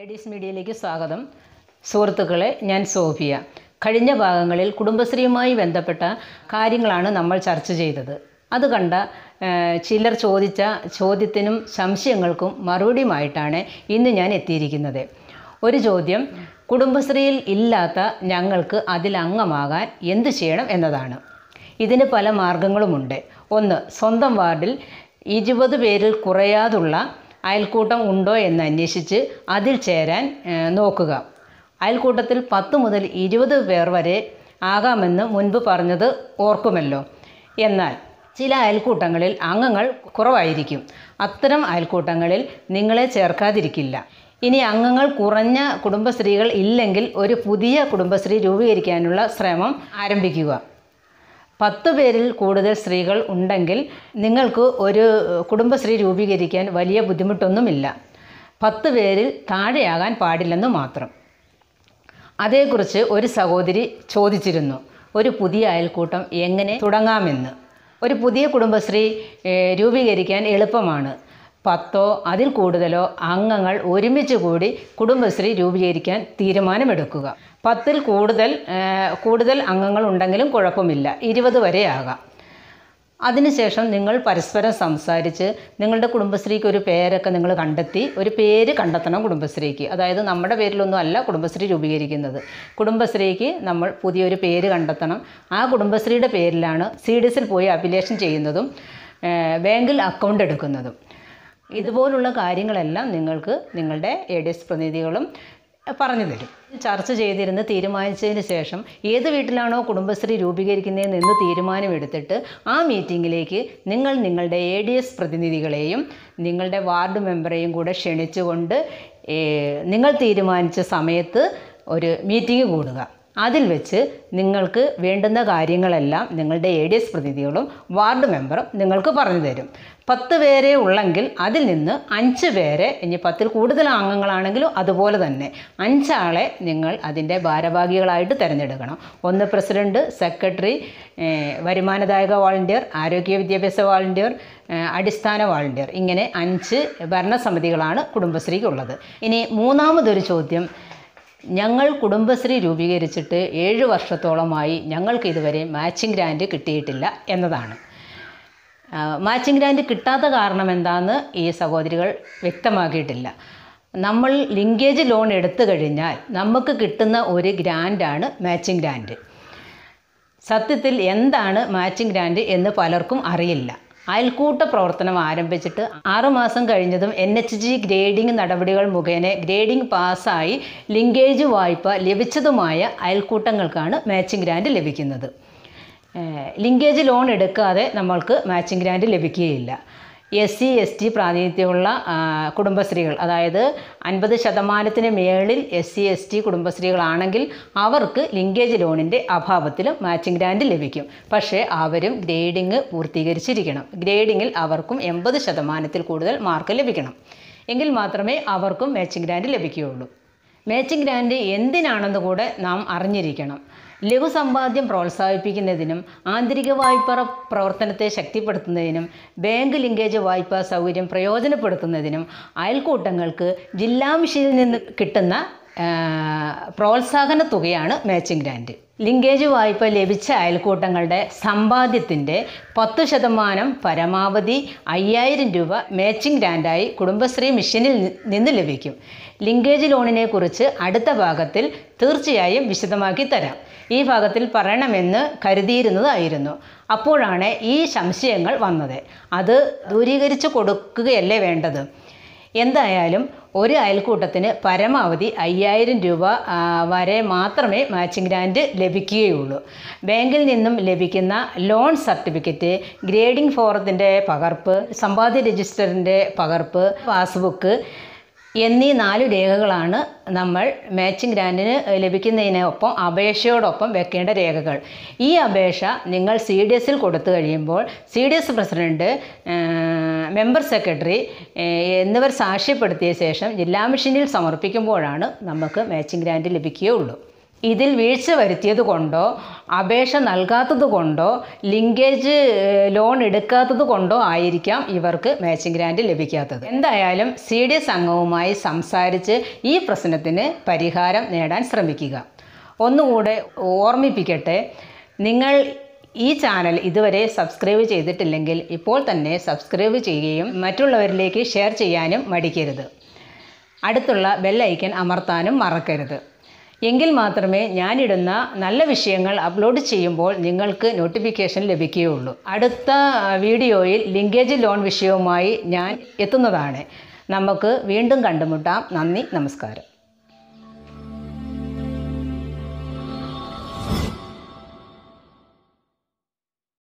Ladies മീഡിയയിലേക്ക് സ്വാഗതം. സുഹൃത്തുക്കളെ, ഞാൻ സോഫിയ. കഴിഞ്ഞ ഭാഗങ്ങളിൽ കുടുംബശ്രീയുമായി ബന്ധപ്പെട്ട കാര്യങ്ങളാണ് നമ്മൾ ചർച്ച ചെയ്തത്. അത് കണ്ട ചിലർ ചോദിച്ച ചോദ്യത്തിനും സംശയങ്ങൾക്കും മറുപടിയുമായിട്ടാണ് ഇന്ന് ഞാൻ എത്തിയിരിക്കുന്നത്. ഒരു ചോദ്യം, കുടുംബശ്രീയിൽ ഇല്ലാത്ത ഞങ്ങൾക്ക് അതിൽ അംഗമാകാൻ എന്ത് ചെയ്യണം എന്നതാണ്. ഇതിന് പല മാർഗങ്ങളുമുണ്ട്. ഒന്ന്, സ്വന്തം വാർഡിൽ 20 പേരിൽ കുറയാതുള്ള അയൽക്കൂട്ടം ഉണ്ടോ എന്ന് അന്വേഷിച്ച് അതിൽ ചേരാൻ നോക്കുക. അയൽക്കൂട്ടത്തിൽ 10 മുതൽ 20 പേർ വരെ ആകാമെന്ന് മുൻപ് പറഞ്ഞത് ഓർക്കുമല്ലോ. എന്നാൽ ചില അയൽക്കൂട്ടങ്ങളിൽ അംഗങ്ങൾ കുറവായിരിക്കും. അത്തരം അയൽക്കൂട്ടങ്ങളിൽ നിങ്ങളെ ചേർക്കാതിരിക്കില്ല. ഇനി അംഗങ്ങൾ കുറഞ്ഞ കുടുംബശ്രീകൾ ഇല്ലെങ്കിൽ ഒരു പുതിയ കുടുംബശ്രീ രൂപീകരിക്കാനുള്ള ശ്രമം ആരംഭിക്കുക. 10 പേരിൽ കൂടുതൽ സ്ത്രീകൾ ഉണ്ടെങ്കിൽ നിങ്ങൾക്ക് ഒരു കുടുംബശ്രീ രൂപീകരിക്കാൻ വലിയ ബുദ്ധിമുട്ടൊന്നുമില്ല. 10 പേരിൽ താഴെയാകാൻ പാടില്ലെന്ന് മാത്രം. അതേക്കുറിച്ച് ഒരു സഹോദരി ചോദിച്ചിരുന്നു, ഒരു പുതിയ അയൽക്കൂട്ടം എങ്ങനെ തുടങ്ങാമെന്ന്. ഒരു പുതിയ കുടുംബശ്രീ രൂപീകരിക്കാൻ എളുപ്പമാണ്. 10 അതിൽ കൂടുതലോ അംഗങ്ങൾ ഒരുമിച്ച് കൂടി കുടുംബശ്രീ രൂപീകരിക്കാൻ തീരുമാനമെടുക്കുക. 10-ൽ കൂടുതൽ അംഗങ്ങൾ ഉണ്ടെങ്കിലും കുഴപ്പമില്ല, 20 വരെ ആകാം. അതിനുശേഷം നിങ്ങൾ പരസ്പരം സംസാരിച്ച് നിങ്ങളുടെ കുടുംബശ്രീക്ക് ഒരു പേരൊക്കെ നിങ്ങൾ കണ്ടെത്തി ഒരു പേര് കണ്ടെത്തണം കുടുംബശ്രീക്ക്. അതായത് നമ്മുടെ പേരിലൊന്നും അല്ല കുടുംബശ്രീ രൂപീകരിക്കുന്നത്. കുടുംബശ്രീക്ക് നമ്മൾ പുതിയൊരു പേര് കണ്ടെത്തണം. ആ കുടുംബശ്രീയുടെ പേരിലാണ് CDSൽ പോയി അപ്ലിക്കേഷൻ ചെയ്യുന്നതും ബാങ്കിൽ അക്കൗണ്ട് എടുക്കുന്നതും. ഇതുപോലുള്ള കാര്യങ്ങളെല്ലാം നിങ്ങൾക്ക് നിങ്ങളുടെ ADS പ്രതിനിധികളും പറഞ്ഞു തരും. ചർച്ച ചെയ്തിരുന്ന് തീരുമാനിച്ചതിന് ശേഷം ഏത് വീട്ടിലാണോ കുടുംബശ്രീ രൂപീകരിക്കുന്നതെന്ന് തീരുമാനമെടുത്തിട്ട് ആ മീറ്റിങ്ങിലേക്ക് നിങ്ങൾ നിങ്ങളുടെ ADS പ്രതിനിധികളെയും നിങ്ങളുടെ വാർഡ് മെമ്പറെയും കൂടെ ക്ഷണിച്ചുകൊണ്ട് നിങ്ങൾ തീരുമാനിച്ച സമയത്ത് ഒരു മീറ്റിംഗ് കൂടുക. അതിൽ വെച്ച് നിങ്ങൾക്ക് വേണ്ടുന്ന കാര്യങ്ങളെല്ലാം നിങ്ങളുടെ ADS പ്രതിനിധികളും വാർഡ് മെമ്പറും നിങ്ങൾക്ക് പറഞ്ഞു തരും. 10 പേരെ ഉള്ളെങ്കിൽ അതിൽ നിന്ന് 5 പേരെ, ഇനി 10-ൽ കൂടുതൽ അംഗങ്ങളാണെങ്കിലും അതുപോലെ തന്നെ 5 ആളെ നിങ്ങൾ അതിൻ്റെ ഭാരവാഹികളായിട്ട് തിരഞ്ഞെടുക്കണം. ഒന്ന് പ്രസിഡൻറ്റ്, സെക്രട്ടറി, വരുമാനദായക വോളണ്ടിയർ, ആരോഗ്യ വിദ്യാഭ്യാസ വോളണ്ടിയർ, അടിസ്ഥാന വോളണ്ടിയർ, ഇങ്ങനെ 5 ഭരണസമിതികളാണ് കുടുംബശ്രീക്കുള്ളത്. ഇനി മൂന്നാമതൊരു ചോദ്യം, ഞങ്ങൾ കുടുംബശ്രീ രൂപീകരിച്ചിട്ട് 7 വർഷത്തോളമായി ഞങ്ങൾക്ക് ഇതുവരെ മാച്ചിങ് ഗ്രാൻറ്റ് കിട്ടിയിട്ടില്ല എന്നതാണ്. മാച്ചിങ് ഗ്രാൻറ്റ് കിട്ടാത്ത കാരണം എന്താണെന്ന് ഈ സഹോദരികൾ വ്യക്തമാക്കിയിട്ടില്ല. നമ്മൾ ലിങ്കേജ് ലോൺ എടുത്തു കഴിഞ്ഞാൽ നമുക്ക് കിട്ടുന്ന ഒരു ഗ്രാൻറ്റാണ് മാച്ചിങ് ഗ്രാൻറ്റ്. സത്യത്തിൽ എന്താണ് മാച്ചിങ് ഗ്രാൻറ്റ് എന്ന് പലർക്കും അറിയില്ല. അയൽക്കൂട്ട പ്രവർത്തനം ആരംഭിച്ചിട്ട് 6 മാസം കഴിഞ്ഞതും NHG ഗ്രേഡിംഗ് നടപടികൾ മുഖേന ഗ്രേഡിംഗ് പാസ്സായി ലിങ്കേജ് വായ്പ ലഭിച്ചതുമായ അയൽക്കൂട്ടങ്ങൾക്കാണ് മാച്ചിങ് ഗ്രാൻറ്റ് ലഭിക്കുന്നത്. ലിങ്കേജ് ലോൺ എടുക്കാതെ നമ്മൾക്ക് മാച്ചിങ് ഗ്രാൻറ്റ് ലഭിക്കുകയില്ല. SC ST പ്രാതിനിധ്യമുള്ള കുടുംബശ്രീകൾ, അതായത് 50% മേളിൽ SC ST കുടുംബശ്രീകളാണെങ്കിൽ അവർക്ക് ലിങ്കേജ് ലോണിൻ്റെ അഭാവത്തിലും മാച്ചിങ് ഗ്രാൻറ്റ് ലഭിക്കും. പക്ഷേ അവരും ഗ്രേഡിംഗ് പൂർത്തീകരിച്ചിരിക്കണം. ഗ്രേഡിങ്ങിൽ അവർക്കും 80% കൂടുതൽ മാർക്ക് ലഭിക്കണം. എങ്കിൽ മാത്രമേ അവർക്കും മാച്ചിങ് ഗ്രാൻറ്റ് ലഭിക്കുകയുള്ളൂ. മാച്ചിങ് ഗ്രാൻറ്റ് എന്തിനാണെന്ന് കൂടെ നാം അറിഞ്ഞിരിക്കണം. ലഘുസമ്പാദ്യം പ്രോത്സാഹിപ്പിക്കുന്നതിനും ആന്തരിക വായ്പ പ്രവർത്തനത്തെ ശക്തിപ്പെടുത്തുന്നതിനും ബാങ്ക് ലിങ്കേജ് വായ്പാ സൗകര്യം പ്രയോജനപ്പെടുത്തുന്നതിനും അയൽക്കൂട്ടങ്ങൾക്ക് ജില്ലാ മിഷനിൽ നിന്ന് കിട്ടുന്ന പ്രോത്സാഹന തുകയാണ് മാച്ചിങ് ഗ്രാൻറ്റ്. ലിങ്കേജ് വായ്പ ലഭിച്ച അയൽക്കൂട്ടങ്ങളുടെ സമ്പാദ്യത്തിൻ്റെ 10% പരമാവധി 5000 രൂപ മാച്ചിങ് ഗ്രാൻറ്റായി കുടുംബശ്രീ മിഷനിൽ നിന്ന് ലഭിക്കും. ലിങ്കേജ് ലോണിനെ കുറിച്ച് അടുത്ത ഭാഗത്തിൽ തീർച്ചയായും വിശദമാക്കി തരാം. ഈ ഭാഗത്തിൽ പറയണമെന്ന് കരുതിയിരുന്നതായിരുന്നു. അപ്പോഴാണ് ഈ സംശയങ്ങൾ വന്നത്. അത് ദൂരീകരിച്ച് കൊടുക്കുകയല്ലേ വേണ്ടത്. എന്തായാലും ഒരു അയൽക്കൂട്ടത്തിന് പരമാവധി 5000 രൂപ വരെ മാത്രമേ മാച്ചിങ് ഗ്രാൻറ്റ് ലഭിക്കുകയുള്ളൂ. ബാങ്കിൽ നിന്നും ലഭിക്കുന്ന ലോൺ സർട്ടിഫിക്കറ്റ്, ഗ്രേഡിംഗ് ഫോറത്തിൻ്റെ പകർപ്പ്, സമ്പാദ്യ രജിസ്റ്ററിൻ്റെ പകർപ്പ്, പാസ്ബുക്ക് എന്നീ 4 രേഖകളാണ് നമ്മൾ മാച്ചിങ് ഗ്രാൻറ്റിന് ലഭിക്കുന്നതിനൊപ്പം അപേക്ഷയോടൊപ്പം വെക്കേണ്ട രേഖകൾ. ഈ അപേക്ഷ നിങ്ങൾ CDSൽ കൊടുത്തു കഴിയുമ്പോൾ CDS പ്രസിഡൻറ്റ്, മെമ്പർ സെക്രട്ടറി എന്നിവർ സാക്ഷ്യപ്പെടുത്തിയ ശേഷം ജില്ലാ മിഷനിൽ സമർപ്പിക്കുമ്പോഴാണ് നമുക്ക് മാച്ചിങ് ഗ്രാൻറ്റ് ലഭിക്കുകയുള്ളൂ. ഇതിൽ വീഴ്ച വരുത്തിയത് കൊണ്ടോ അപേക്ഷ നൽകാത്തത് കൊണ്ടോ ലിങ്കേജ് ലോൺ എടുക്കാത്തത് കൊണ്ടോ ആയിരിക്കാം ഇവർക്ക് മാച്ചിങ് ഗ്രാൻറ്റ് ലഭിക്കാത്തത്. എന്തായാലും CDS അംഗവുമായി സംസാരിച്ച് ഈ പ്രശ്നത്തിന് പരിഹാരം നേടാൻ ശ്രമിക്കുക. ഒന്നുകൂടെ ഓർമ്മിപ്പിക്കട്ടെ, നിങ്ങൾ ഈ ചാനൽ ഇതുവരെ സബ്സ്ക്രൈബ് ചെയ്തിട്ടില്ലെങ്കിൽ ഇപ്പോൾ തന്നെ സബ്സ്ക്രൈബ് ചെയ്യുകയും മറ്റുള്ളവരിലേക്ക് ഷെയർ ചെയ്യാനും മടിക്കരുത്. അടുത്തുള്ള ബെൽ ഐക്കൺ അമർത്താനും മറക്കരുത്. എങ്കിൽ മാത്രമേ ഞാനിടുന്ന നല്ല വിഷയങ്ങൾ അപ്ലോഡ് ചെയ്യുമ്പോൾ നിങ്ങൾക്ക് നോട്ടിഫിക്കേഷൻ ലഭിക്കുകയുള്ളൂ. അടുത്ത വീഡിയോയിൽ ലിങ്കേജ് ലോൺ വിഷയവുമായി ഞാൻ എത്തുന്നതാണ്. നമുക്ക് വീണ്ടും കണ്ടുമുട്ടാം. നന്ദി, നമസ്കാരം.